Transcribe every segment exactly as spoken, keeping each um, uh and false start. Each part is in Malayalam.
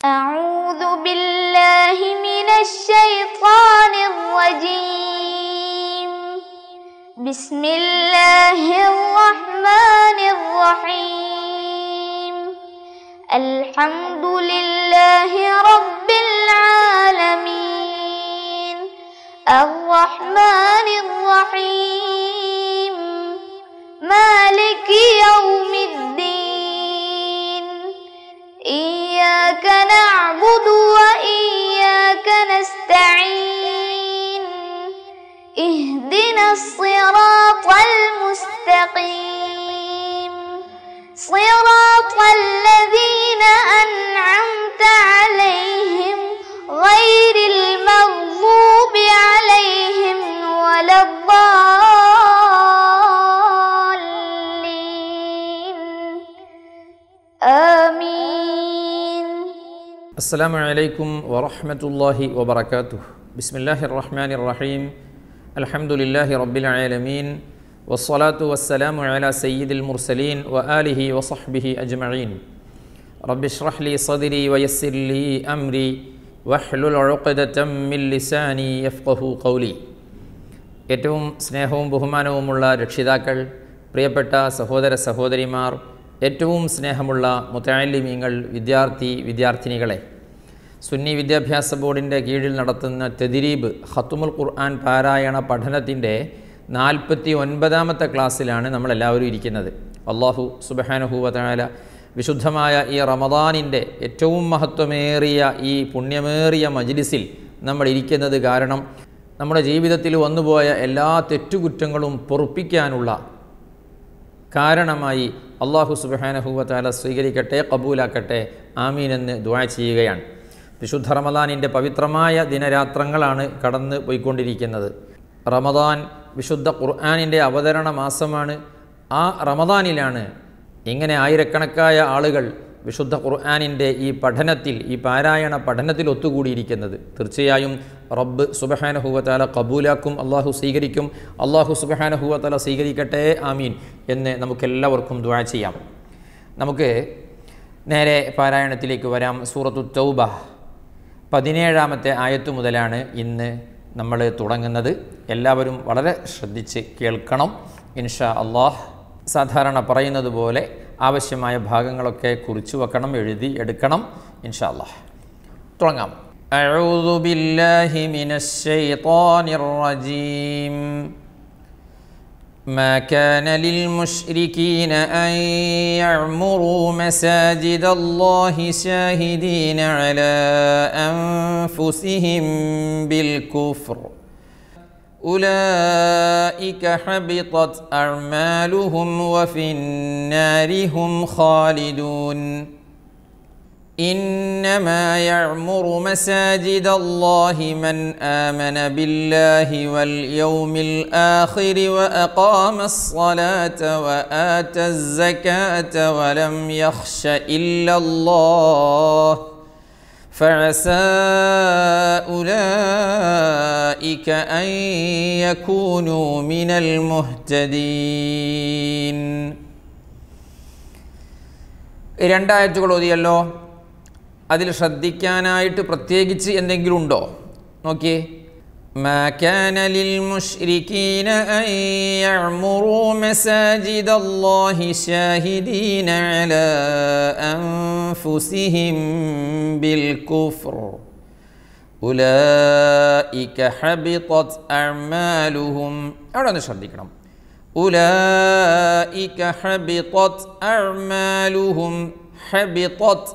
أعوذ بالله من الشيطان الرجيم. بسم الله الرحمن الرحيم. الحمد لله رب العالمين. الرحمن الرحيم. مالك يوم الدين. إياك نعبد وإياك نستعين. اهدنا الصراط المستقيم. صراط الذين أنعمت عليهم غير المغضوب عليهم ولا الضالين. آمين. السلام عليكم ورحمة الله وبركاته. بسم الله الرحمن الرحيم. الحمد لله رب العالمين. والصلاة والسلام على سيد المرسلين وآله وصحبه أجمعين. رب اشرح لي صدري ويسر لي أمري واحلل عقدة من لساني يفقه قولي. ഏറ്റവും സ്നേഹവും ബഹുമാനവുമുള്ള രക്ഷിതാക്കൾ, പ്രിയപ്പെട്ട സഹോദര സഹോദരിമാർ, ഏറ്റവും സ്നേഹമുള്ള മുതഅല്ലിമീങ്ങൾ, വിദ്യാർത്ഥി വിദ്യാർത്ഥിനികളെ, സുന്നി വിദ്യാഭ്യാസ ബോർഡിൻ്റെ കീഴിൽ നടത്തുന്ന തദ്രീബ് ഖത്മുൽ ഖുർആൻ പാരായണ പഠനത്തിൻ്റെ നാൽപ്പത്തി ഒൻപതാമത്തെ ക്ലാസ്സിലാണ് നമ്മളെല്ലാവരും ഇരിക്കുന്നത്. അല്ലാഹു സുബ്ഹാനഹു വ തആല വിശുദ്ധമായ ഈ റമദാനിൻ്റെ ഏറ്റവും മഹത്വമേറിയ ഈ പുണ്യമേറിയ മജ്ലിസിൽ നമ്മൾ ഇരിക്കുന്നത് കാരണം നമ്മുടെ ജീവിതത്തിൽ വന്നുപോയ എല്ലാ തെറ്റുകുറ്റങ്ങളും പൊറുപ്പിക്കാനുള്ള കാരണമായി അല്ലാഹു സുബ്ഹാനഹു വ തആല സ്വീകരിക്കട്ടെ, കബൂലാക്കട്ടെ, ആമീൻ എന്ന് ദുആ ചെയ്യുകയാണ്. വിശുദ്ധ റമദാനിൻ്റെ പവിത്രമായ ദിനരാത്രങ്ങളാണ് കടന്നു പോയിക്കൊണ്ടിരിക്കുന്നത്. റമദാൻ വിശുദ്ധ ഖുർആനിൻ്റെ അവതരണ മാസമാണ്. ആ റമദാനിലാണ് ഇങ്ങനെ ആയിരക്കണക്കായ ആളുകൾ വിശുദ്ധ ഖുർആനിൻ്റെ ഈ പഠനത്തിൽ, ഈ പാരായണ പഠനത്തിൽ ഒത്തുകൂടിയിരിക്കുന്നത്. തീർച്ചയായും റബ്ബ് സുബ്ഹാനഹു വ തആല കബൂലാക്കും, അള്ളാഹു സ്വീകരിക്കും. അള്ളാഹു സുബ്ഹാനഹു വ തആല സ്വീകരിക്കട്ടെ, ആമീൻ എന്ന് നമുക്കെല്ലാവർക്കും ദുആ ചെയ്യാം. നമുക്ക് നേരെ പാരായണത്തിലേക്ക് വരാം. സൂറത്തു തൗബ പതിനേഴാമത്തെ ആയത്ത് മുതലാണ് ഇന്ന് നമ്മൾ തുടങ്ങുന്നത്. എല്ലാവരും വളരെ ശ്രദ്ധിച്ച് കേൾക്കണം ഇൻഷാ അല്ലാഹ്. സാധാരണ പറയുന്നത് പോലെ ആവശ്യമായ ഭാഗങ്ങളൊക്കെ കുറിച്ചു വെക്കണം, എഴുതി എടുക്കണം ഇൻഷാ അല്ലാഹ്. തുടങ്ങാം. അഊദു ബില്ലാഹി മിനശ് ശൈത്വാനിർ റജീം. ما كان للمشركين أن يعمروا مساجد الله شاهدين على أنفسهم بالكفر أولئك حبطت أعمالهم وفي النار هم خالدون. إنما يعمر مساجد الله من آمن بالله واليوم الآخر وأقام الصلاة وآتى الزكاة ولم يخش إلا الله فعسى أولئك أن يكونوا من المهتدين. രണ്ടായത്തുകൾ ഓതിയല്ലോ. അതിൽ ശ്രദ്ധിക്കാനായിട്ട് പ്രത്യേകിച്ച് എന്തെങ്കിലും ഉണ്ടോ? നോക്കിയേ. മാ കാന ലിൽ മുശ്രികീന അൻ യഅ്മുറൂ മസാജിദല്ലാഹി ശാഹിദീന അലാ അൻഫുസിഹിം ബിൽ കുഫ്ർ ഉലൈക ഹബിതത് അഅ്മാലുഹും. അവിടെ ഒന്ന് ശ്രദ്ധിക്കണം. ഉലൈക ഹബിതത് അഅ്മാലുഹും. ഹബിതത്.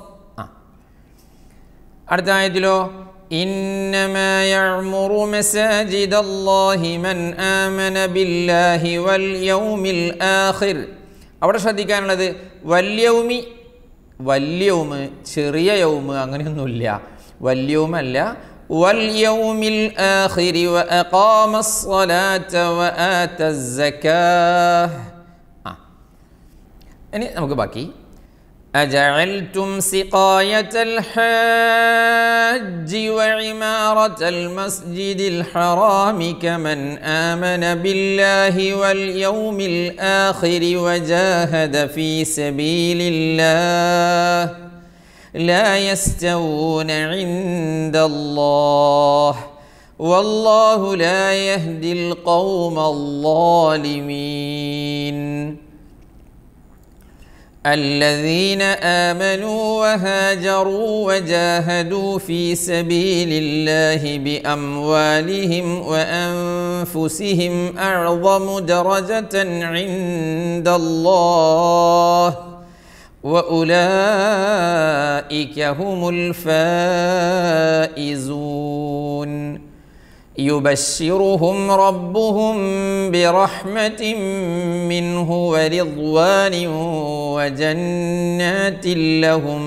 അടുത്ത ആയത്തിലോ ഇന്നമാ യഅ്മുറു മസാജിദല്ലാഹി മൻ ആമന ബില്ലാഹി വൽ യൗമിൽ ആഖിർ. അവിടെ ശ്രദ്ധിക്കാനുള്ളത് വല്യൗമി, വല്യൗമ്, ചെറിയ യൗമ് അങ്ങനെയൊന്നുമില്ല. വല്യൗമല്ല, വൽ യൗമിൽ ആഖിരി വ അഖാമസ് സ്വലാത വ ആതസ് സകാഹ്. ആ ഇനി നമുക്ക് ബാക്കി. أجعلتم سقاية الحاج وعمارة المسجد الحرام كمن آمن بالله واليوم الآخر وجاهد في سبيل الله لا يستوون عند الله والله لا يهدي القوم الظالمين الذين آمنوا وهاجروا وجاهدوا في سبيل الله بأموالهم وأنفسهم أعظم درجة عند الله وأولئك هم الفائزون يبشرهم ربهم برحمة منه ورضوان وجنات لهم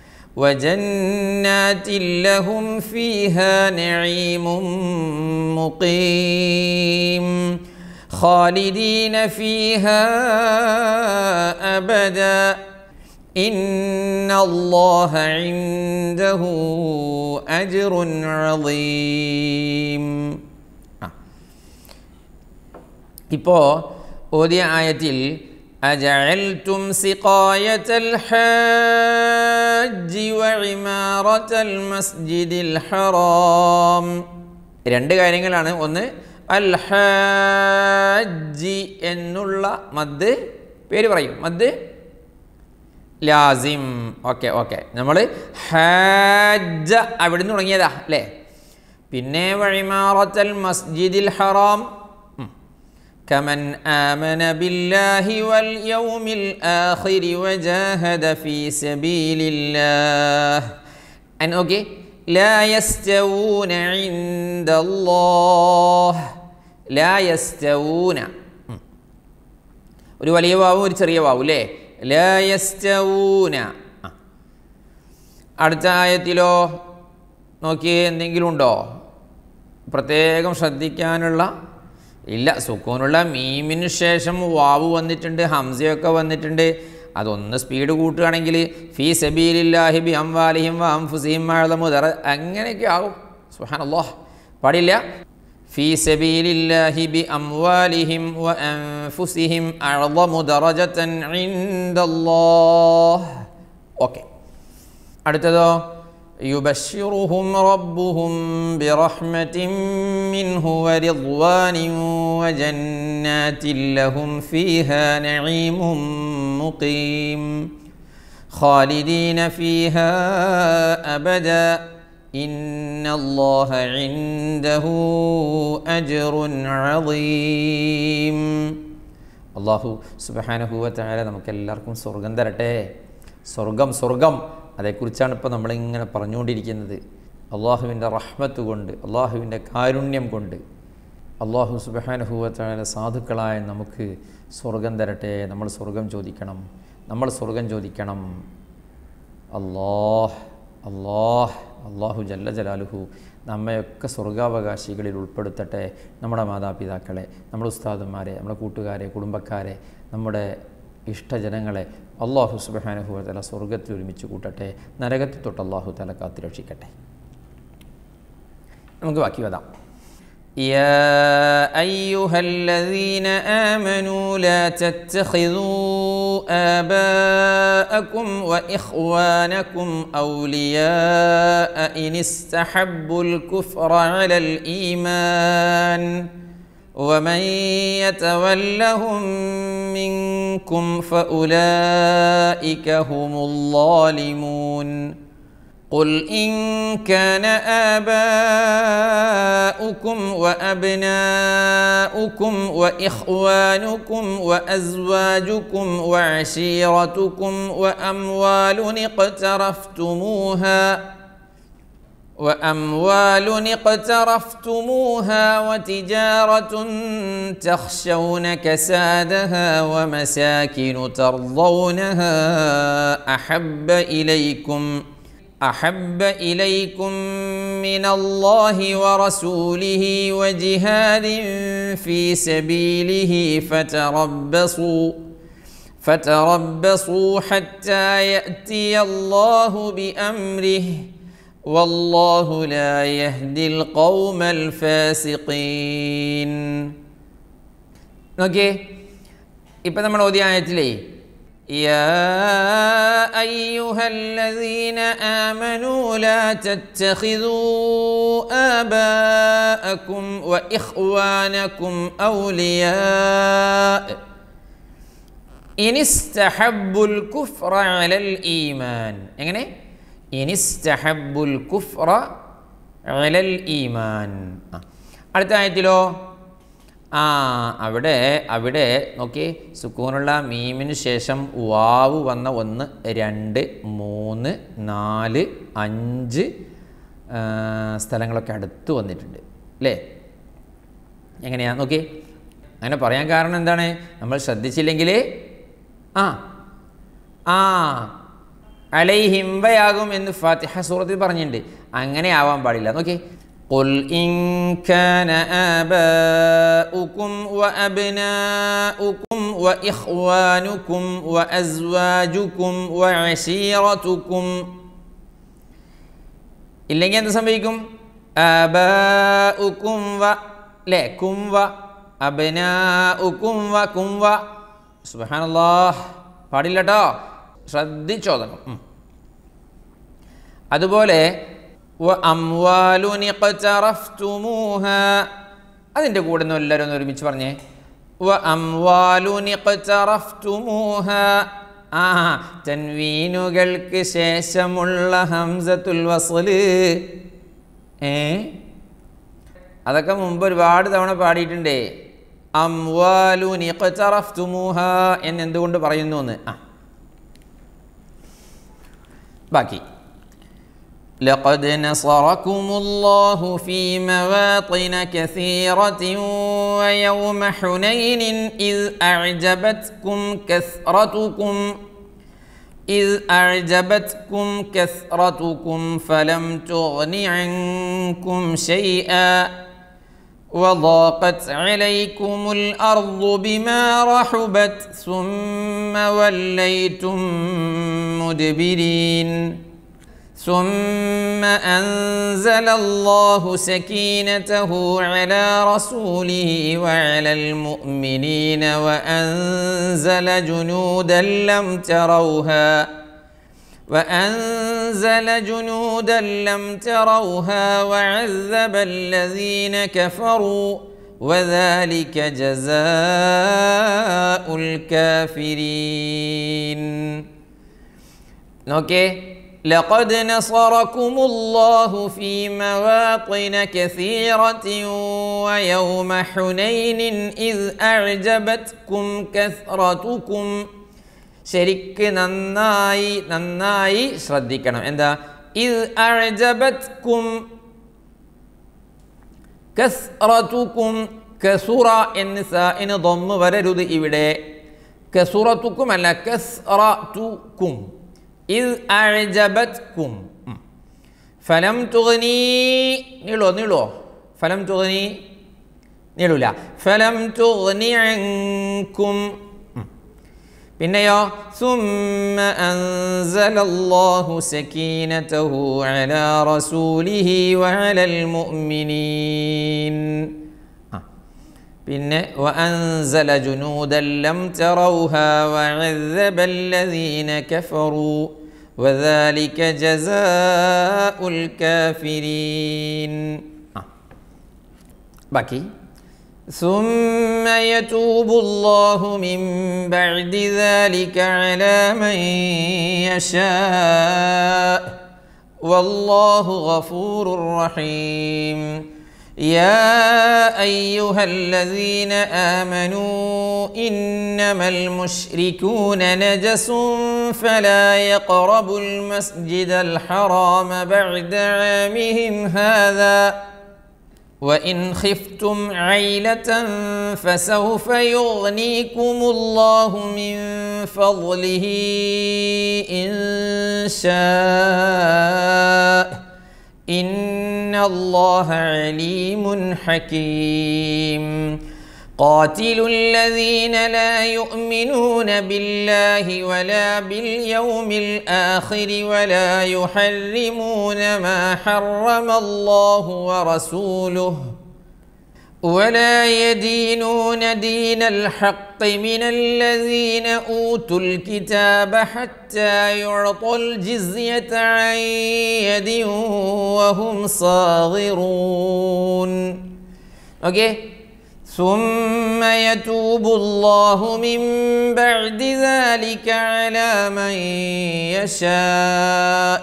وجنات لهم فيها نعيم مقيم خالدين فيها أبدا إن الله عنده أجر عظيم. ഇപ്പോൾ ഓതിയ ആയത്തിൽ അജഅൽതും സിഖായത്തൽ ഹാജ്ജി വഇമാറത്തൽ മസ്ജിദിൽ ഹറാം, രണ്ട് കാര്യങ്ങളാണ്. ഒന്ന് അൽ ഹാജ്ജി എന്നുള്ള മദ്, പേര് പറയും, മദ് ലാസിം. ഓക്കെ ഓക്കെ നമ്മൾ ഹാജ്ജ അവിടെ നിന്ന് തുടങ്ങിയതാ അല്ലേ. പിന്നെ വഇമാറത്തൽ മസ്ജിദിൽ ഹറാം കമൻ ആമന ബില്ലാഹി വൽ യൗമിൽ ആഖിർ വജാഹദ ഫീ സബീലില്ലാഹ്. ആൻഡ് ഓക്കെ ലാ യസ്തവൂന ഇൻദല്ലാഹ്. ലാ യസ്തവൂന, ഒരു വലിയ വാവും ഒരു ചെറിയ വാവും അല്ലേ. ലാ യസ്തവൂന. അടുത്ത ആയത്തിലോ നോക്കിയേ, എന്തെങ്കിലും ഉണ്ടോ പ്രത്യേകം ശ്രദ്ധിക്കാനുള്ള? ഇല്ല. സുക്കൂനുള്ള മീമിന് ശേഷം വാവ് വന്നിട്ടുണ്ട്, ഹംസയൊക്കെ വന്നിട്ടുണ്ട്. അതൊന്ന് സ്പീഡ് കൂട്ടുകയാണെങ്കിൽ ഫീ സബീലില്ലാഹി ബി അംവാലിഹിം വ അൻഫുസിഹിം അഅ്ളമു ദറ അങ്ങനെയൊക്കെ ആകും. സുബ്ഹാനല്ലാഹ്, പാടില്ല. ഫീ സബീലില്ലാഹി ബി അംവാലിഹിം വ അൻഫുസിഹിം അഅ്ളമു ദറജതൻ ഇൻദല്ലാഹ്. ഓക്കെ. അടുത്തതോ യുബശ്ശിറുഹും റബ്ബുഹും ബിറഹ്മത്തിൻ മിൻഹു വറിദ്വാനിൻ വജന്നാത്തിൻ ലഹും ഫീഹാ നഈമും മുഖീം ഖാലിദീന ഫീഹാ അബദാ ഇന്നല്ലാഹ ഇൻദഹു അജ്റുൻ അളീം. അല്ലാഹു സുബ്ഹാനഹു വ തആല നമുക്കെല്ലാവർക്കും സ്വർഗം തരട്ടെ. സ്വർഗം സ്വർഗം അതേക്കുറിച്ചാണ് ഇപ്പോൾ നമ്മളിങ്ങനെ പറഞ്ഞുകൊണ്ടിരിക്കുന്നത്. അള്ളാഹുവിൻ്റെ റഹ്മത്ത് കൊണ്ട്, അള്ളാഹുവിൻ്റെ കാരുണ്യം കൊണ്ട് അള്ളാഹു സുബ്ഹാനഹു വ തആല സാധുക്കളായ നമുക്ക് സ്വർഗം തരട്ടെ. നമ്മൾ സ്വർഗം ചോദിക്കണം, നമ്മൾ സ്വർഗം ചോദിക്കണം. അല്ലാഹ് അല്ലാഹ് അള്ളാഹു ജല്ല ജലാലുഹു നമ്മയൊക്കെ സ്വർഗാവകാശികളിൽ ഉൾപ്പെടുത്തട്ടെ. നമ്മുടെ മാതാപിതാക്കളെ, നമ്മുടെ ഉസ്താദന്മാരെ, നമ്മുടെ കൂട്ടുകാരെ, കുടുംബക്കാരെ, നമ്മുടെ ഇഷ്ടജനങ്ങളെ അള്ളാഹു സുബ്ഹാനഹു വ തആല സ്വർഗത്തിൽ ഒരുമിച്ച് കൂട്ടട്ടെ. നരകത്തിൽ തൊട്ട് അള്ളാഹു തആല കാത്തു രക്ഷിക്കട്ടെ. നമുക്ക് ബാക്കി വരാം. യാ അയ്യുഹല്ലദീന ആമനൂ ലാ തത്തഖിദൂ ആബാഅകും വ ഇഖ്വാനകും ഔലിയാഅ ഇൻ ഇസ്തഹബ്ബുൽ കുഫ്റ അലൽ ഈമാൻ ومن يتولهم منكم فأولئك هم الظالمون قل إن كان آباؤكم وأبناؤكم وإخوانكم وأزواجكم وعشيرتكم وأموال اقترفتموها وأموال اقترفتموها وتجارة تخشون كسادها ومساكن ترضونها أحب إليكم أحب إليكم من الله ورسوله وجهاد في سبيله فتربصوا فتربصوا حتى يأتي الله بأمره والله لا يهدي القوم الفاسقين. നോക്കിയേ, ഇപ്പം നമ്മൾ ഓതിയ ആയത്തിലേ يا أيها الذين آمنوا لا تتخذوا آباءكم وإخوانكم أولياء إن استحبوا الكفر على الإيمان. എങ്ങനെ? إن استحبوا الكفر على الإيمان. അടുത്ത ആയത്തിലോ ആ അവിടെ അവിടെ നോക്കി സുക്കൂനുള്ള മീമിന് ശേഷം വാവ് വന്ന ഒന്ന് രണ്ട് മൂന്ന് നാല് അഞ്ച് സ്ഥലങ്ങളൊക്കെ അടുത്ത് വന്നിട്ടുണ്ട് അല്ലേ? എങ്ങനെയാ നോക്കി? അങ്ങനെ പറയാൻ കാരണം എന്താണ്? നമ്മൾ ശ്രദ്ധിച്ചില്ലെങ്കിൽ ആ ആ അലൈഹിം വയാകും എന്ന് ഫാത്തിഹ സൂറത്തിൽ പറഞ്ഞിട്ടുണ്ട്. അങ്ങനെ ആവാൻ പാടില്ല. നോക്കി, قل إن كان آباؤكم وأبناؤكم وإخوانكم وأزواجكم وعشيرتكم ഇല്ലെങ്കിൽ എന്ത് സംഭവിക്കും? ആബാഉക്കും വ ലേ കും വ അബ്നാഉക്കും വ കും വ. സുബ്ഹാനല്ലാഹ്, പാടില്ല കേട്ടോ, ശ്രദ്ധിച്ചോദനം. അതുപോലെ വ അംവാലുൻ ഇഖ്തറഫ്തുമൂഹാ, അതിൻ്റെ കൂടെ ഒന്ന് എല്ലാവരും ഒന്ന് ഒരുമിച്ച് പറഞ്ഞേ. വ അംവാലുൻ ഇഖ്തറഫ്തുമൂഹാ. ആ തൻവീനുകൾക്ക് ശേഷമുള്ള ഹംസത്തുൽ വസ്ല്, ഏ അതൊക്കെ മുമ്പ് ഒരുപാട് തവണ പാടിയിട്ടുണ്ടേ. അംവാലുൻ ഇഖ്തറഫ്തുമൂഹാ എന്ന് എന്തുകൊണ്ട് പറയുന്നു എന്ന്. ആ ബാക്കി لقد نصركم الله في مواطن كثيرة ويوم حنين إذ أعجبتكم كثرتكم إذ أعجبتكم كثرتكم فلم تغن عنكم شيئا وضاقت عليكم الأرض بما رحبت ثم وليتم مدبرين ثم أنزل الله سكينته على رسوله وعلى المؤمنين وأنزل جنودا لم تروها وأنزل جنودا لم تروها وعذب الذين كفروا وذلك جزاء الكافرين. اوكي لقد نصركم الله في مواطن كثيرة ويوم حنين إذ أعجبتكم كثرتكم. ശരിക്ക് നന്നായി നന്നായി ശ്രദ്ധിക്കണം. എന്താ? ഇദ് അഅജബത്കും കസ്റതുകും. കസുറ എന്ന് സാഇന് ദമ്മ് വരരുത് ഇവിടെ. കസുറതുകും അല്ല, കസ്റതുകും. ഇദ് അഅജബത്കും. ഫലം തുഗ്നി, നീളോ നീളോ ഫലം തുഗ്നി നീളൂല. ഫലം തുഗ്നി അൻകും. പിന്നെയോ സുമ്മ അൻസലല്ലാഹു സകീനതഹു അലാ റസൂലിഹി വഅലൽ മുഅ്മിനീൻ. പിന്നെ വഅൻസല ജുനൂദൻ ലം തറൗഹാ വഅذബല്ലദീന കഫറൂ വദാലിക ജസാഉൽ കാഫിരീൻ. ബാക്കി ثم يتوب الله من بعد ذلك على من يشاء والله غفور رحيم. يا أيها الذين آمنوا إنما المشركون نجس فلا يقربوا المسجد الحرام بعد عامهم هذا وإن خفتم عيلة فسوف يغنيكم الله من فضله إن شاء إن الله عليم حكيم. قاتلوا الذين لا يؤمنون بالله ولا باليوم الآخر ولا يحرمون ما حرم الله ورسوله ولا يدينون دين الحق من الذين أوتوا الكتاب حتى يعطوا الجزية عن يد وهم صاغرون. Okay. ثم يتوب الله من بعد ذلك على من يشاء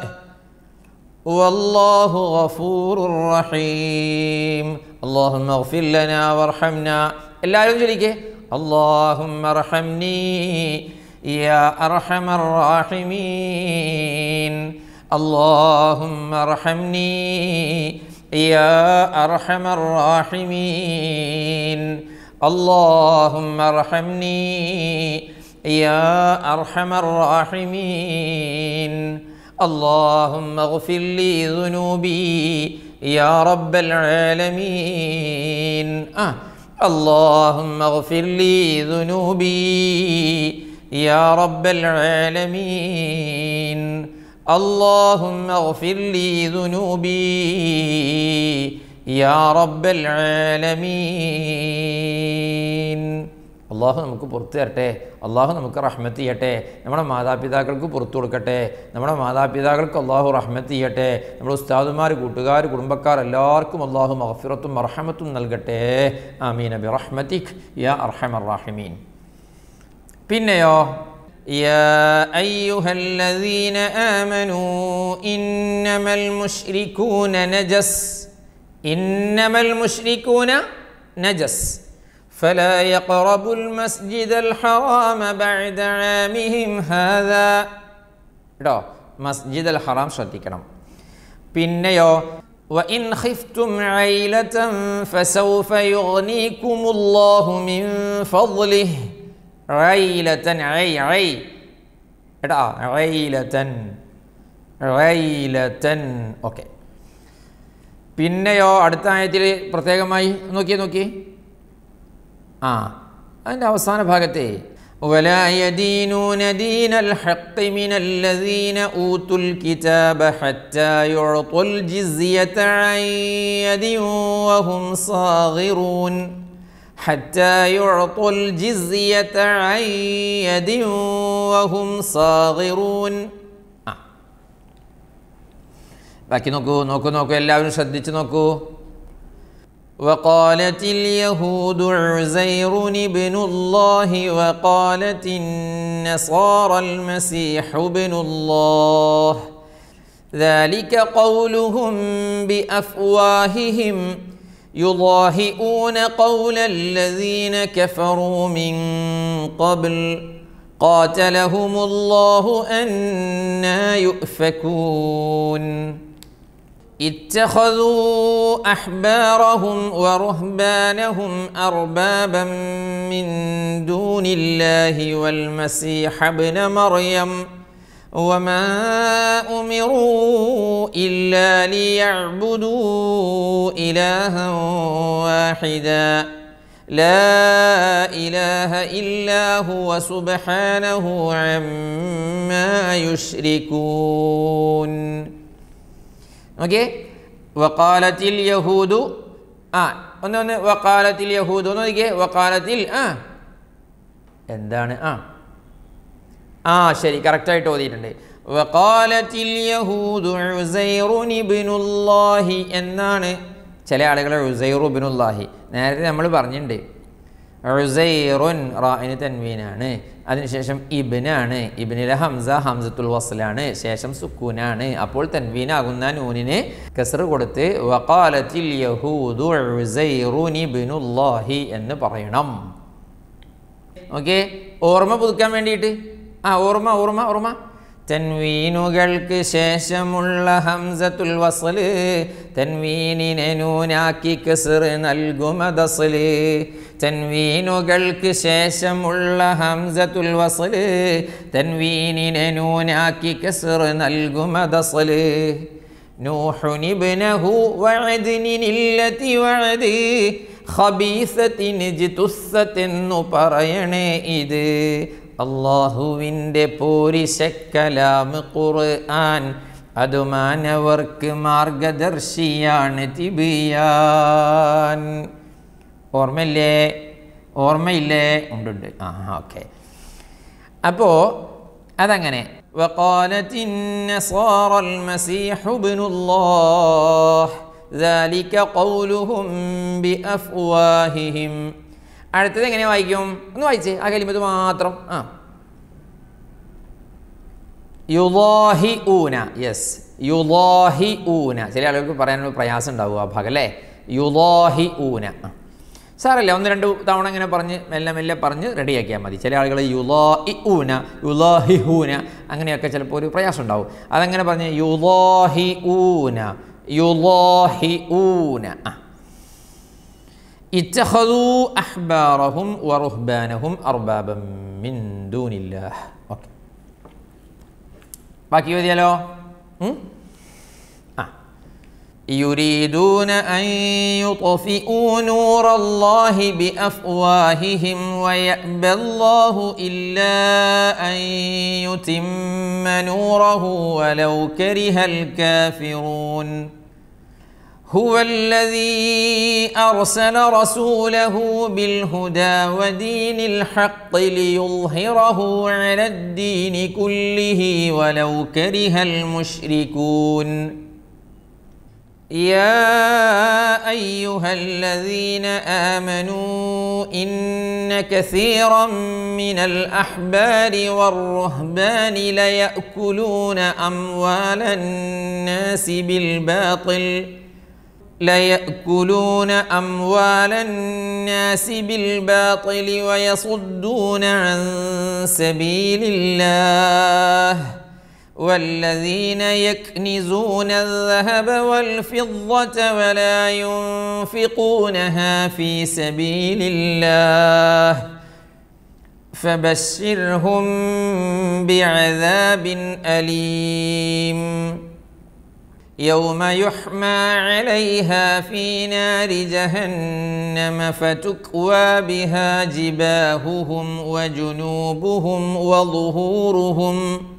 والله غفور رحيم. اللهم اغفر لنا وارحمنا. എല്ലാവരും ചൊല്ലിക്കേ اللهم ارحمني يا أرحم الراحمين. اللهم ارحمني يا أرحم الراحمين. اللهم ارحمني يا أرحم الراحمين. اللهم اغفر لي ذنوبي يا رب العالمين. آه. اللهم اغفر لي ذنوبي يا رب العالمين. اللهم اغفر لي ذنوبي يا رب العالمين. അള്ളാഹു നമുക്ക് പുറത്തു തരട്ടെ. അള്ളാഹു നമുക്ക് റഹ്മത്ത് ചെയ്യട്ടെ. നമ്മുടെ മാതാപിതാക്കൾക്ക് പുറത്തു കൊടുക്കട്ടെ. നമ്മുടെ മാതാപിതാക്കൾക്ക് അള്ളാഹു റഹ്മത്ത് ചെയ്യട്ടെ. നമ്മുടെ ഉസ്താദുമാർ, കൂട്ടുകാർ, കുടുംബക്കാർ എല്ലാവർക്കും അള്ളാഹു മഗ്ഫിറത്തും റഹ്മത്തും നൽകട്ടെ. ആമീൻ ബിറഹ്മതിക് യാ അർഹമർ റഹീമീൻ. പിന്നെയോ يا أيها الذين آمنوا إنما المشركون نجس إنما المشركون نجس فلا يقربوا المسجد الحرام بعد عامهم هذا. ട്ടോ مسجد الحرام ശ്രദ്ധിക്കണം. പിന്നെയോ وإن خفتم عيلة فسوف يغنيكم الله من فضله. عيلة عي عي എടാ عيلة عيلة. ഓക്കെ. പിന്നെയോ അടുത്ത ആയത്തിൽ പ്രത്യേകമായി നോക്കിയേ നോക്കി ആ അതിൻ്റെ അവസാന ഭാഗത്തെ ولا يدينون دين الحق من الذين أوتوا الكتاب حتى يعطوا الجزية عن يد وهم صاغرون. حتى يعطوا الجزية عن يد وهم صاغرون. ബാക്കി നോക്കൂ നോക്കൂ നോക്കൂ എല്ലാവരും ശ്രദ്ധിച്ച് നോക്കൂ. وقالت اليهود عزير ابن الله وقالت النصارى المسيح ابن الله ذلك قولهم بأفواههم يضاهئون قول الذين كفروا من قبل قاتلهم الله أنى يؤفكون. اتخذوا أحبارهم ورهبانهم أربابا من دون الله والمسيح ابن مريم وما أمروا إلا ليعبدوا إلها واحدا لا إله إلا هو سبحانه عما يشركون. ഓക്കെ. വഖാലത്തിൽ യഹൂദു ആ ഒന്ന് ഒന്ന് വഖാലത്തിൽ യഹൂദു ഒന്ന് നോക്കിയേ. വഖാലത്തിൽ ആ എന്താണ് ആ ആ ശരി കറക്റ്റായിട്ട് ഓതിയിട്ടുണ്ട്. വഖാലത്തിൽ യഹൂദു ഉസൈറുൻ ഇബ്നുല്ലാഹി എന്നാണ്. ചില ആളുകൾ ഉസൈറു ഇബ്നുല്ലാഹി നേരത്തെ നമ്മൾ പറഞ്ഞിട്ടുണ്ട്. ഉസൈറുൻ റാഇന് തൻവീനാണ്, അതിനുശേഷം ഇബ്നാണ്, ഇബ്നിലെ ഹംസ ഹംസത്തുൽ വസ്ലാണ്, ശേഷം സുക്കൂനാണ്. അപ്പോൾ തൻവീനാകുന്ന നൂനിന് കസ്ർ കൊടുത്ത് വഖാലത്തിൽ യഹൂദു ഉസൈറുൻ ഇബ്നുല്ലാഹി എന്ന് പറയണം. ഓക്കെ. ഓർമ്മ പുതുക്കാൻ വേണ്ടിയിട്ട് ആ ഓർമ്മ ഓർമ്മ ഓർമ്മ തൻവീനുകൾക്ക് ശേഷമുള്ള ഹംസത്തുൽ വസ്ൽ തൻവീനിനെ നൂനാക്കി കസ്ർ നൽകും അദസ്ൽ. തൻവീനുകൾക്ക് ശേഷമുള്ള ഹംസത്തുൽ വസ്ൽ തൻവീനിനെ നൂനാക്കി കസ്ർ നൽകും അദസ്ൽ. നൂഹുൻ ഇബ്നഹു വഅദ്നിനില്ലതി വഅദി ഖബീസത്തിൻ ജിതുസ്സത്തെന്നു പറയണേ ഇത് അല്ലാഹുവിൻ്റെ പോരിശക്കലാം ഖുർആൻ അത് മാനവർക്ക് മാർഗദർശിയാണ് തിബിയാൻ. ഓർമ്മയില്ലേ? ഓർമ്മയില്ലേ? ഉണ്ട്. ആ ഓക്കെ. അപ്പോൾ അതങ്ങനെ. وقالت النصارى المسيح ابن الله ذلك قولهم بأفواههم. അടുത്തത് എങ്ങനെ വായിക്കും? ഒന്ന് വായിച്ചേ ആ കലിമത്ത് മാത്രം. ആ യുളാഹിഊന. യെസ്, യുളാഹിഊന. ചില ആളുകൾക്ക് പറയാനുള്ള പ്രയാസം ഉണ്ടാവും ആ ഭാഗം അല്ലേ. യുളാഹിഊന. സാറല്ല, ഒന്ന് രണ്ട് തവണ ഇങ്ങനെ പറഞ്ഞ് മെല്ലെ മെല്ലെ പറഞ്ഞ് റെഡിയാക്കിയാൽ മതി. ചില ആളുകൾ യുളാഹിഊന യുളാഹിഊന അങ്ങനെയൊക്കെ ചിലപ്പോൾ ഒരു പ്രയാസം ഉണ്ടാവും. അതങ്ങനെ പറഞ്ഞ് യുളാഹിഊന യുളാഹിഊന. ഇത്തഖദൂ അഹ്ബാറഹും വറുഹ്ബാനഹും അർബാബൻ മിൻ ദൂനില്ലാഹ്. ഓക്കെ, ബാക്കി മതിയല്ലോ. يريدون أن يطفئوا نور الله بأفواههم ويأبى الله إلا أن يتم نوره ولو كره الكافرون. هو الذي أرسل رسوله بالهدى ودين الحق ليظهره على الدين كله ولو كره المشركون. يا أيها الذين آمنوا إن كثيرا من الأحبار والرهبان ليأكلون أموال الناس بالباطل ليأكلون أموال الناس بالباطل ويصدون عن سبيل الله والذين يكنزون الذهب والفضة ولا ينفقونها في سبيل الله فبشرهم بعذاب أليم. يوم يحمى عليها في نار جهنم فتكوى بها جباههم وجنوبهم وظهورهم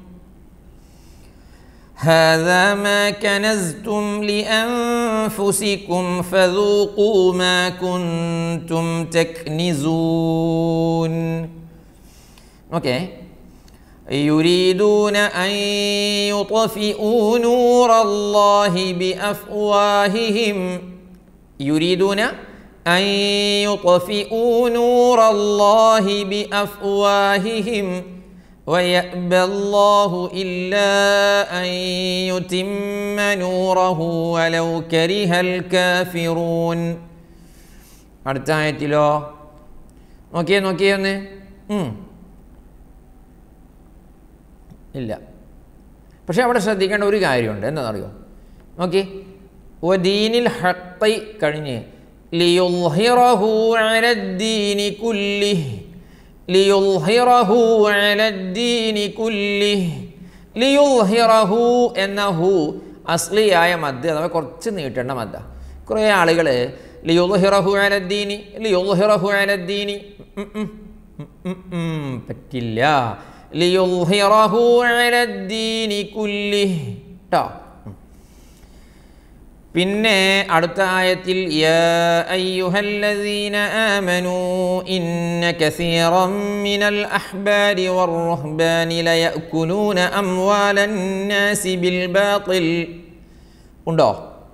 هذا ما كنزتم لأنفسكم فذوقوا ما كنتم تكنزون. أوكي. يريدون أن يطفئوا نور الله بأفواههم يريدون أن يطفئوا نور الله بأفواههم ويأبى الله إلا أن يتم نوره ولو كره الكافرون. അടുത്ത ആയത്തിലോ നോക്കിയേ നോക്കിയേ ഒന്ന്. ഇല്ല, പക്ഷെ അവിടെ ശ്രദ്ധിക്കേണ്ട ഒരു കാര്യമുണ്ട്. എന്താണെന്നറിയോ? നോക്കി, വദീനിൽ ഹഖ് കഴിഞ്ഞ് ലിയുദ്ഹിറഹു അലദ്ദീനി കുല്ലിഹി ലിയുദ്ഹിറഹു അലദ്ദീനി കുല്ലിഹി. ലിയുദ്ഹിറഹു എന്ന ഹു അസ്ലിയായ മദ്, അഥവാ കുറച്ച് നീട്ടേണ്ട മദ്ദ. കുറേ ആളുകൾ ലിയുദ്ഹിറഹു അലദ്ദീനി ലിയുദ്ഹിറഹു അലദ്ദീനി പറ്റില്ല. ലിയുദ്ഹിറഹു അലദ്ദീനി കുല്ലിഹി ട്ടോ. പിന്നെ അടുത്ത ആയത്തിൽ യാ അയ്യുഹല്ലദീന ആമനൂ ഇന്ന കസീറൻ മിനൽ അഹ്ബാരി വറുഹ്ബാനി ലയഅകുലൂന അംവാലൻ നാസി ബിൽ ബാത്തിൽ. ഉണ്ടോ?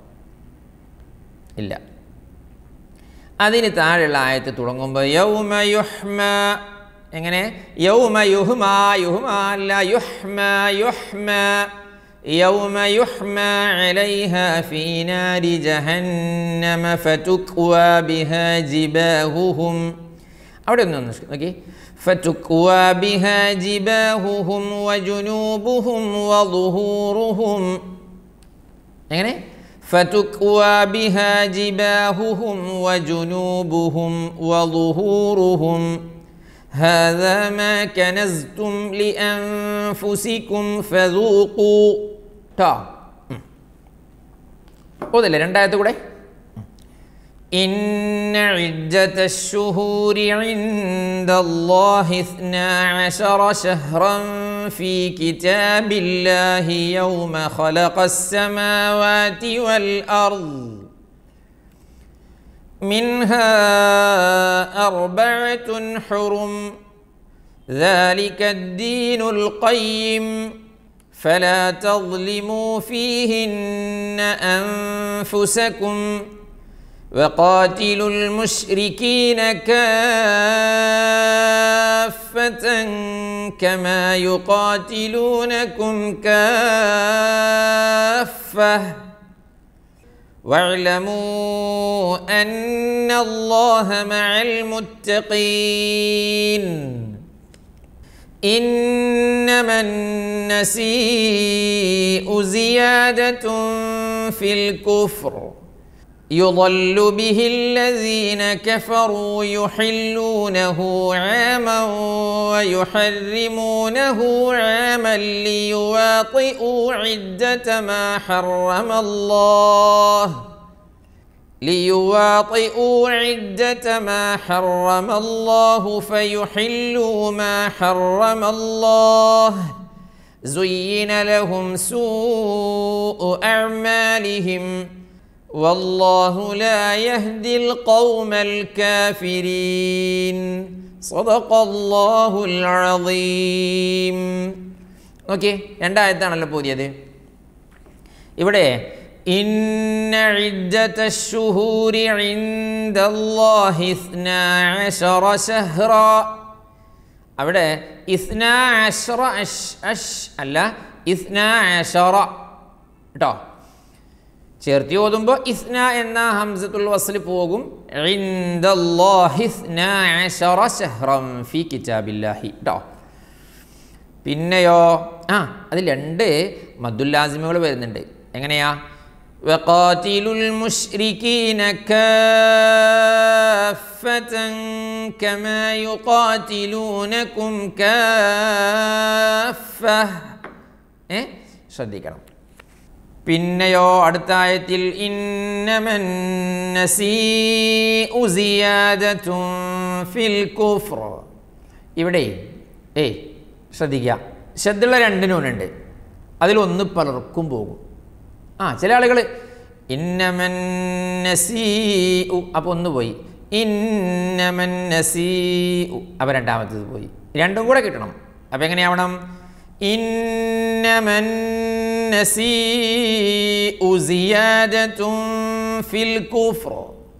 ഇല്ല. അതിന് താഴെയുള്ള ആയത്ത് തുടങ്ങുമ്പോൾ യൗമ യുഹ്മ. എങ്ങനെ? യൗമ യുഹ്മ യുഹ്മ അല്ല യുഹ്മ യുഹ്മ يوم يحمى عليها في نار جهنم فتكوى بها جباههم. അവിടെ ഒന്ന് നോക്കി. فتكوى بها جباههم وجنوبهم وظهورهم. എങ്ങനെ? فتكوى بها جباههم وجنوبهم وظهورهم هذا ما كنزتم لأنفسكم فذوقوا. ട്ടോ. ഓതല്ലേ രണ്ടായത്ത് കൂടെ. إن عدة الشهور عند الله اثنا عشر شهرا في كتاب الله يوم خلق السماوات والأرض മിൻഹാ അർബഅത്തുൻ ഹുറും ذلك الدين القيم فلا تظلموا فيهن أنفسكم وقاتلوا المشركين كافة كما يقاتلونكم كافة واعلموا أن الله مع المتقين إنما النسيء زيادة في الكفر يضل به الذين كفروا يحلونه عاما ويحرمونه عاما ليواطئوا عدة ما حرم الله ليواطئوا عدة ما حرم الله فيحلوا ما حرم الله زين لهم سوء أعمالهم والله لا يهدي القوم الكافرين صدق الله العظيم. ഓക്കെ, രണ്ടായത്താണല്ലോ പുതിയത്. ഇവിടെ ഇന്ന ഇദ്ദത്തശ്ശുഹൂരി ഇൻദല്ലാഹി ഇസ്നാ അശറ ശഹ്റ, അവിടെ ഇസ്നാ അശറ അഷ് അഷ് അല്ല ഇസ്നാ അശറ കേട്ടോ. ചേർത്തി ഓതുമ്പോൾ ഇസ്ന എന്ന ഹംസത്തുൽ വസ്ൽ പോകും. ഇൻദല്ലാഹി ഇസ്നാ അശറ ശഹ്റൻ ഫീ കിതാബില്ലാഹി കേട്ടോ. പിന്നെയോ ആ അതിൽ രണ്ട് മദ്ദുൽ-ലാസിമുകൾ വരുന്നുണ്ട്. എങ്ങനെയാ? വഖാതിലുൽ മുശ്രികീന കാഫ്ഫതൻ കമാ യുഖാതിലൂനകും കാഫ്ഫ. ഏ ശ്രദ്ധിക്കണം. പിന്നെയോ അടുത്ത ആയത്തിൽ ഇന്നമൻ നസീഉ സിയാദതുൻ ഫിൽ കുഫ്ർ. ഇവിടെ ഏയ് ശ്രദ്ധിക്കുക, ശ്രദ്ധയുള്ള രണ്ട് നൂനുണ്ട്, അതിലൊന്ന് പലർക്കും പോകും. ആ ചില ആളുകൾ ഇന്നമൻ നസീഉ അപ്പോൾ ഒന്ന് പോയി, ഇന്നമൻ നസീഉ അപ്പോൾ രണ്ടാമത്തേത് പോയി. രണ്ടും കൂടെ കിട്ടണം. അപ്പോൾ എങ്ങനെയാവണം? ഇന്നമൻ നസീഉ സിയാദതുൻ ഫിൽ കുഫ്ർ.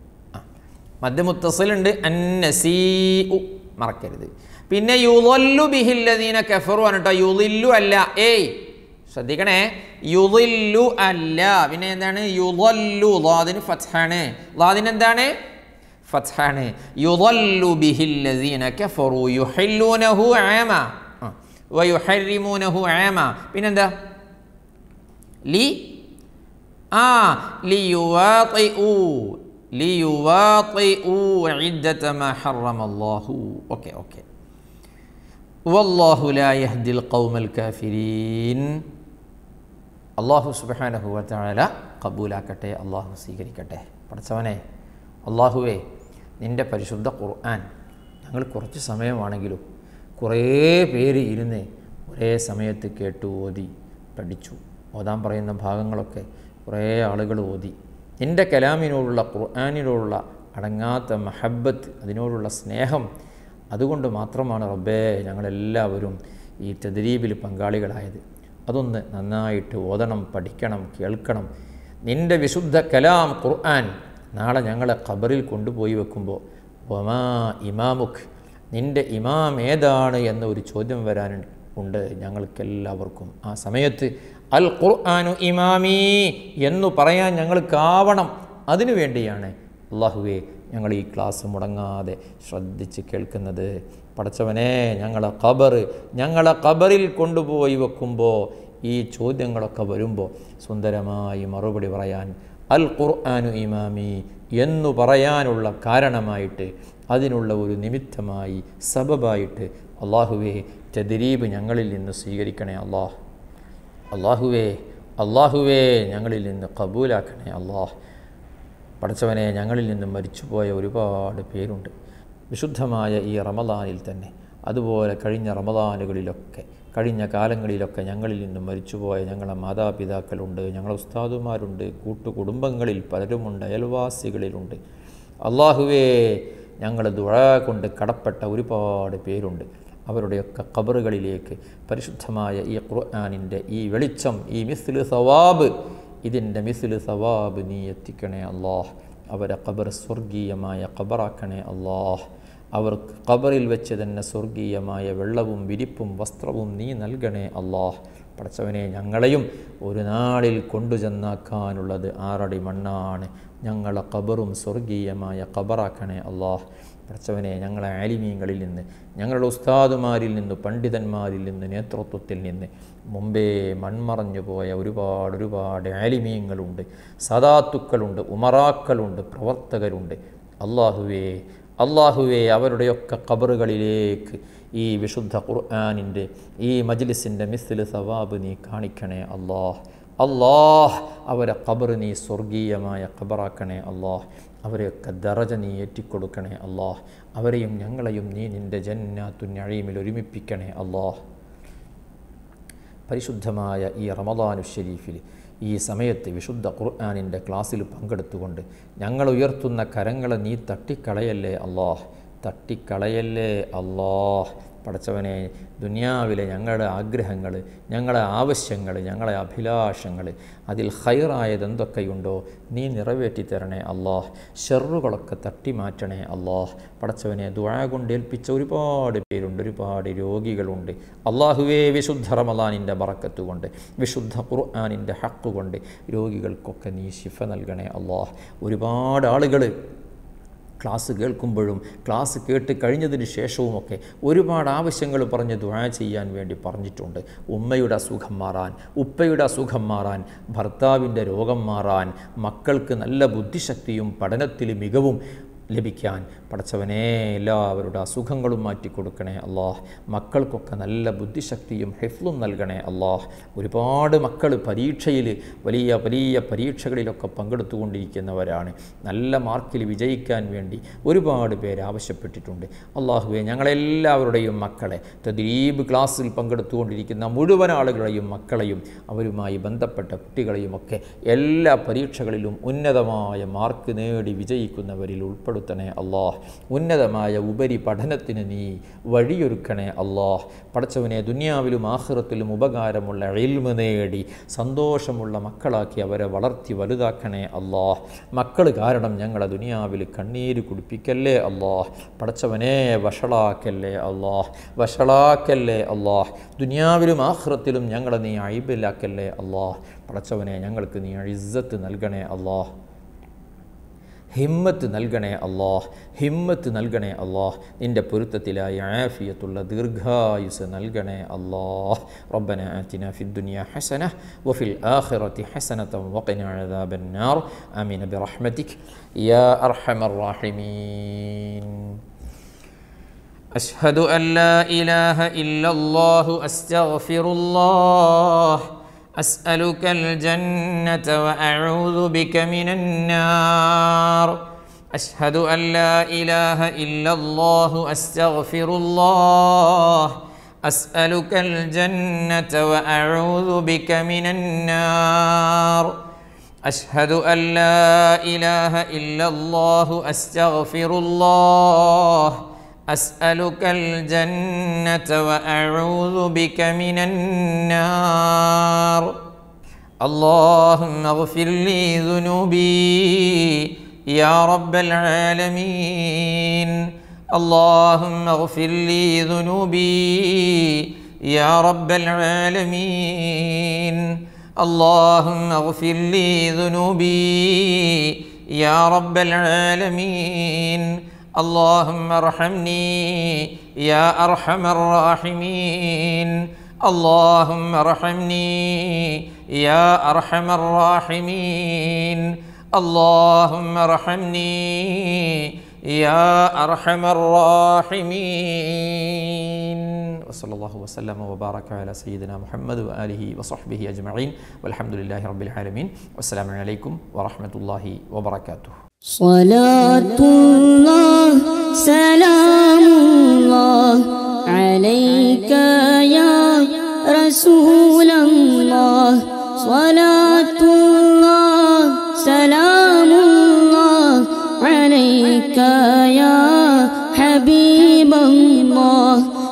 മദ് മുത്തസിലുണ്ട്, അന്നസീഉ മറക്കരുത്. പിന്നെ യുളല്ലു ബിഹില്ലദീന കഫറു ആണ് കേട്ടോ, യുളില്ലു അല്ല. ഏയ് ശ്രദ്ധിക്കണേ, യുളില്ലു അല്ല. പിന്നെ എന്താണ്? യുളല്ലു. ളാദിന് ഫത്ഹാണ്, ളാദിന് എന്താണ്? ഫത്ഹാണ്. യുളല്ലു ബിഹില്ലദീന കഫറു യുഹില്ലൂനഹു ആമ വയുഹരിമൂനഹു ആമ. പിന്നെന്താ? ലി ആ ലിയുവാതിഉ ലിയുവാതിഉ ഇദ്ദത മാ ഹറമല്ലാഹു. Okay okay. വല്ലാഹു ലാ യഹ്ദിൽ ഖൗമൽ കാഫിരീൻ. അല്ലാഹു സുബ്ഹാനഹു വ തആല ഖബൂലാക്കട്ടെ, അല്ലാഹു സ്വീകരിക്കട്ടെ. പടച്ചവനെ അല്ലാഹുവേ, നിൻ്റെ പരിശുദ്ധ ഖുർആൻ ഞങ്ങൾ കുറച്ച് സമയമാണെങ്കിലും കുറേ പേര് ഇരുന്ന് ഒരേ സമയത്ത് കേട്ടു ഓതി പഠിച്ചു. ഓതാൻ പറയുന്ന ഭാഗങ്ങളൊക്കെ കുറേ ആളുകൾ ഓതി. നിൻ്റെ കലാമിനോടുള്ള ഖുർആനിനോടുള്ള അടങ്ങാത്ത മഹബ്ബത്ത്, അതിനോടുള്ള സ്നേഹം, അതുകൊണ്ട് മാത്രമാണ് റബ്ബേ ഞങ്ങളെല്ലാവരും ഈ തദ്രീബിൽ പങ്കാളികളായത്. അതൊന്ന് നന്നായിട്ട് ഓതണം, പഠിക്കണം, കേൾക്കണം. നിൻ്റെ വിശുദ്ധ കലാം ഖുർആൻ നാളെ ഞങ്ങളെ ഖബറിൽ കൊണ്ടുപോയി വെക്കുമ്പോൾ വമാ ഇമാമുഖ്, നിൻ്റെ ഇമാം ഏതാണ് എന്ന ഒരു ചോദ്യം വരാൻ ഉണ്ട് ഞങ്ങൾക്കെല്ലാവർക്കും. ആ സമയത്ത് അൽ ഖുർആനു ഇമാമീ എന്നു പറയാൻ ഞങ്ങൾക്കാവണം. അതിനു വേണ്ടിയാണ് അല്ലാഹുവേ ഞങ്ങൾ ഈ ക്ലാസ് മുടങ്ങാതെ ശ്രദ്ധിച്ച് കേൾക്കുന്നത്. പടച്ചവനെ, ഞങ്ങളെ ഖബർ ഞങ്ങളെ ഖബറിൽ കൊണ്ടുപോയി വെക്കുമ്പോൾ ഈ ചോദ്യങ്ങളൊക്കെ വരുമ്പോൾ സുന്ദരമായി മറുപടി പറയാൻ അൽ ഖുർആനു ഇമാമി എന്നു പറയാനുള്ള കാരണമായിട്ട്, അതിനുള്ള ഒരു നിമിത്തമായി, സബബായിട്ട് അല്ലാഹുവേ തദ്രീബ് ഞങ്ങളിൽ നിന്ന് സ്വീകരിക്കണേ അല്ലാഹ്. അല്ലാഹുവേ അല്ലാഹുവേ ഞങ്ങളിൽ നിന്ന് ഖബൂലാക്കണേ അല്ലാഹ്. പടച്ചവനെ, ഞങ്ങളിൽ നിന്ന് മരിച്ചുപോയ ഒരുപാട് പേരുണ്ട് വിശുദ്ധമായ ഈ റമദാനിൽ തന്നെ, അതുപോലെ കഴിഞ്ഞ റമദാനുകളിലൊക്കെ, കഴിഞ്ഞ കാലങ്ങളിലൊക്കെ ഞങ്ങളിൽ നിന്ന് മരിച്ചുപോയ ഞങ്ങളെ മാതാപിതാക്കളുണ്ട്, ഞങ്ങളെ ഉസ്താദുമാരുണ്ട്, കൂട്ടുകുടുംബങ്ങളിൽ പലരുമുണ്ട്, അയൽവാസികളിലുണ്ട്. അല്ലാഹുവേ ഞങ്ങൾ ദുആ കൊണ്ട് കടപ്പെട്ട ഒരുപാട് പേരുണ്ട്. അവരുടെയൊക്കെ ഖബറുകളിലേക്ക് പരിശുദ്ധമായ ഈ ഖുർആനിൻ്റെ ഈ വെളിച്ചം, ഈ മിസ്ലു സവാബ്, ഇതിൻ്റെ മിസ്ലു സവാബ് നീ എത്തിക്കണേ അല്ലാഹ്. അവരെ ഖബർ സ്വർഗീയമായ ഖബറാക്കണേ അല്ലാഹ്. അവർക്ക് ഖബറിൽ വെച്ച് തന്നെ സ്വർഗീയമായ വെള്ളവും വിരിപ്പും വസ്ത്രവും നീ നൽകണേ അല്ലാഹ്. പടച്ചവനെ, ഞങ്ങളെയും ഒരു നാളിൽ കൊണ്ടുചെന്നാക്കാനുള്ളത് ആറടി മണ്ണാണ്. ഞങ്ങളെ ഖബറും സ്വർഗീയമായ ഖബറാക്കണേ അല്ലാഹ്. പടച്ചവനെ, ഞങ്ങളെ ആലിമീങ്ങളിൽ നിന്ന്, ഞങ്ങളുടെ ഉസ്താദുമാരിൽ നിന്ന്, പണ്ഡിതന്മാരിൽ നിന്ന്, നേതൃത്വത്തിൽ നിന്ന് മുമ്പേ മൺമറഞ്ഞു പോയ ഒരുപാട് ഒരുപാട് ആലിമീങ്ങളുണ്ട്, സദാത്തുക്കളുണ്ട്, ഉമറാക്കളുണ്ട്, പ്രവർത്തകരുണ്ട്. അല്ലാഹുവേ അല്ലാഹുവേ അവരുടെയൊക്കെ ഖബറുകളിലേക്ക് ഈ വിശുദ്ധ ഖുർആനിൻ്റെ ഈ മജ്ലിസിൻ്റെ മിസ്ല് സവാബ് നീ കാണിക്കണേ അല്ലാഹ്. അല്ലാഹ് അവരെ ഖബർ നീ സ്വർഗീയമായ ഖബറാക്കണേ അല്ലാഹ്. അവരെയൊക്കെ ദറജ നീ ഏറ്റിക്കൊടുക്കണേ അല്ലാഹ്. അവരെയും ഞങ്ങളെയും നീ നിൻ്റെ ജന്നാത്തു നഈമിൽ ഒരുമിപ്പിക്കണേ അല്ലാഹ്. പരിശുദ്ധമായ ഈ റമദാനു ശരീഫിൽ ഈ സമയത്ത് വിശുദ്ധ ഖുർആനിൻ്റെ ക്ലാസ്സിൽ പങ്കെടുത്തുകൊണ്ട് ഞങ്ങൾ ഉയർത്തുന്ന കരങ്ങളെ നീ തട്ടിക്കളയല്ലേ അല്ലാഹ്, തട്ടിക്കളയല്ലേ അല്ലാഹ്. പടച്ചവനെ, ദുനിയാവിലെ ഞങ്ങളുടെ ആഗ്രഹങ്ങൾ, ഞങ്ങളുടെ ആവശ്യങ്ങൾ, ഞങ്ങളെ അഭിലാഷങ്ങൾ, അതിൽ ഖൈറായത് എന്തൊക്കെയുണ്ടോ നീ നിറവേറ്റി തരണേ അല്ലാഹ്. ഷർറുകളൊക്കെ തട്ടി മാറ്റണേ അല്ലാഹ്. പടച്ചവനെ, ദുആ കൊണ്ട് ഏൽപ്പിച്ച ഒരുപാട് പേരുണ്ട്, ഒരുപാട് രോഗികളുണ്ട്. അല്ലാഹുവേ, വിശുദ്ധ റമളാനിൻ്റെ ബറക്കത്ത് കൊണ്ട്, വിശുദ്ധ ഖുർആനിൻ്റെ ഹക്ക് കൊണ്ട് രോഗികൾക്കൊക്കെ നീ ശിഫ നൽകണേ അല്ലാഹ്. ഒരുപാട് ആളുകൾ ക്ലാസ് കേൾക്കുമ്പോഴും ക്ലാസ് കേട്ട് കഴിഞ്ഞതിന് ശേഷവുമൊക്കെ ഒരുപാട് ആവശ്യങ്ങൾ പറഞ്ഞ് ദുആ ചെയ്യാൻ വേണ്ടി പറഞ്ഞിട്ടുണ്ട്. ഉമ്മയുടെ അസുഖം മാറാൻ, ഉപ്പയുടെ അസുഖം മാറാൻ, ഭർത്താവിൻ്റെ രോഗം മാറാൻ, മക്കൾക്ക് നല്ല ബുദ്ധിശക്തിയും പഠനത്തിൽ മികവും ലഭിക്കാൻ. പടച്ചവനെ, എല്ലാവരുടെ അസുഖങ്ങളും മാറ്റിക്കൊടുക്കണേ അല്ലാഹ്. മക്കൾക്കൊക്കെ നല്ല ബുദ്ധിശക്തിയും ഹിഫ്ളും നൽകണേ അല്ലാഹ്. ഒരുപാട് മക്കൾ പരീക്ഷയിൽ വലിയ വലിയ പരീക്ഷകളിലൊക്കെ പങ്കെടുത്തുകൊണ്ടിരിക്കുന്നവരാണ്. നല്ല മാർക്കിൽ വിജയിക്കാൻ വേണ്ടി ഒരുപാട് പേര് ആവശ്യപ്പെട്ടിട്ടുണ്ട്. അല്ലാഹുവേ, ഞങ്ങളെല്ലാവരുടെയും മക്കളെ, തദ്രീബ് ക്ലാസ്സിൽ പങ്കെടുത്തുകൊണ്ടിരിക്കുന്ന മുഴുവൻ ആളുകളെയും മക്കളെയും അവരുമായി ബന്ധപ്പെട്ട കുട്ടികളെയുമൊക്കെ എല്ലാ പരീക്ഷകളിലും ഉന്നതമായ മാർക്ക് നേടി വിജയിക്കുന്നവരിൽ ഉൾപ്പെടുത്തണേ അല്ലാഹ്. ഉന്നതമായ ഉപരി പഠനത്തിന് നീ വഴിയൊരുക്കണേ അല്ലാഹ്. പടച്ചവനെ, ദുനിയാവിലും ആഖിറത്തിലും ഉപകാരമുള്ള ഇൽമ് നേടി സന്തോഷമുള്ള മക്കളാക്കി അവരെ വളർത്തി വലുതാക്കണേ അല്ലാഹ്. മക്കൾ കാരണം ഞങ്ങളെ ദുനിയാവിൽ കണ്ണീര് കുടിപ്പിക്കല്ലേ അല്ലാഹ്. പടച്ചവനെ, വഷളാക്കല്ലേ അല്ലാഹ്, വഷളാക്കല്ലേ അല്ലാഹ്. ദുനിയാവിലും ആഖിറത്തിലും ഞങ്ങളെ നീ ഐബിലാക്കല്ലേ അല്ലാഹ്. പടച്ചവനെ, ഞങ്ങൾക്ക് നീ ഇസ്സത്ത് നൽകണേ അല്ലാഹ്. ഹിമ്മത്ത് നൽകണേ അല്ലാഹ്, ഹിമ്മത്ത് നൽകണേ അല്ലാഹ്. നിൻ്റെ പൊരുത്തത്തിലായി ആഫിയത്തുള്ള ദീർഘായുസ് നൽകണേ അല്ലാഹ്. റബ്ബന ആതിനാ ഫിദ്ദുനിയാ ഹസന വഫിൽ ആഖിറതി ഹസനതൻ വഖിനാ അദാബന്നാർ. ആമീൻ ബിറഹ്മതിക യാ അർഹമർ റഹീമീൻ. അശ്ഹദു അൻ ലാ ഇലാഹ ഇല്ലല്ലാഹു അസ്തഗ്ഫിറുല്ലാഹ്. أسألك الجنة وأعوذ بك من النار. أشهد أن لا إله إلا الله أستغفر الله. أسألك الجنة وأعوذ بك من النار. أشهد أن لا إله إلا الله أستغفر الله. أسألك الجنة وأعوذ بك من النار. اللهم اغفر لي ذنوبي يا رب العالمين. اللهم اغفر لي ذنوبي يا رب العالمين. اللهم اغفر لي ذنوبي يا رب العالمين. اللهم ارحمني يا أرحم الراحمين. اللهم ارحمني يا أرحم الراحمين. اللهم ارحمني يا أرحم الراحمين. وصلى الله وسلم وبارك على سيدنا محمد وآله وصحبه أجمعين والحمد لله رب العالمين. والسلام عليكم ورحمة الله وبركاته. صلاة الله سلام الله عليك يا رسول الله. صلاة الله سلام الله عليك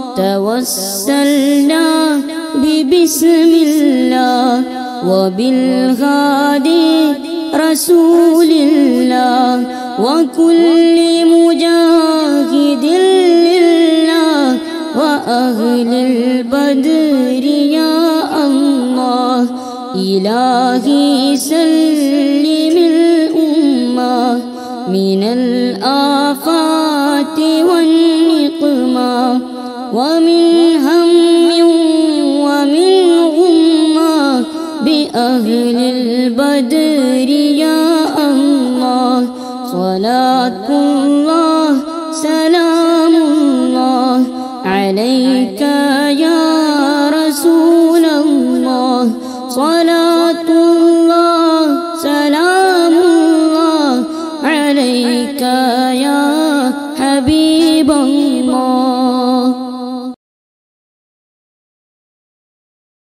توسلنا ببسم الله وبالهادي رسول الله وكل مجاهد لله وأهل البدر يا الله إلهي سلم الأمة من الآفات والنقمة ومن هم ومن غمة بأهل البدر يا الله صلاة الله سلام الله عليك يا رسول الله صلاة